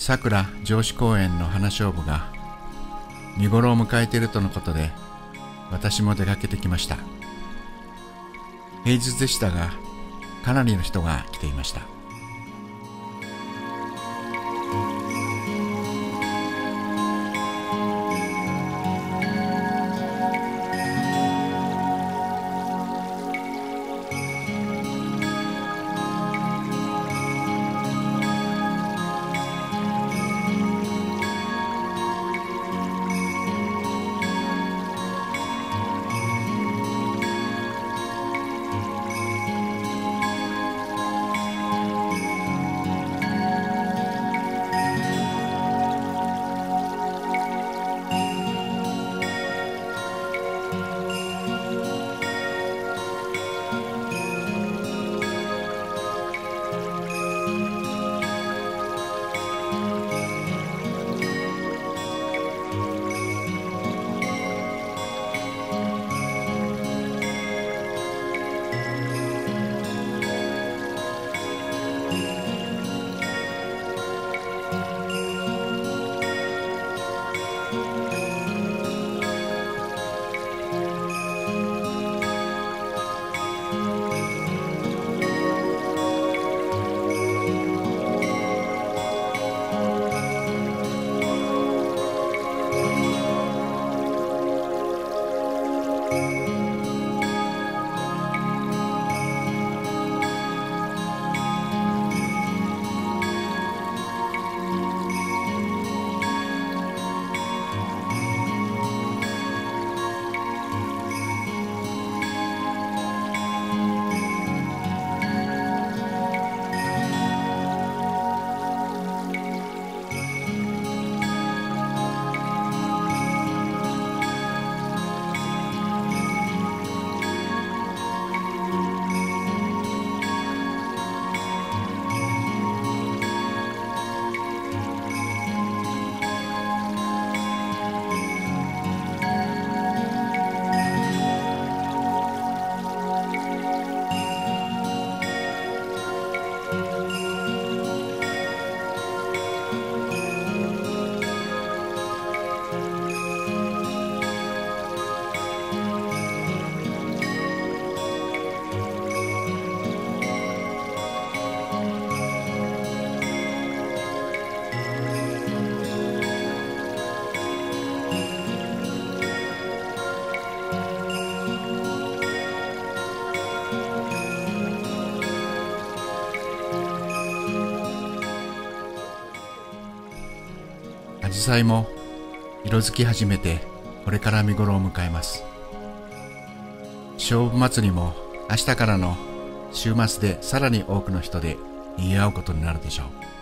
さくら城址公園の花菖蒲が見頃を迎えているとのことで、私も出かけてきました。平日でしたが、かなりの人が来ていました。アジサイも色づき始めて、これから見頃を迎えます。菖蒲祭りも明日からの週末でさらに多くの人で賑わうことになるでしょう。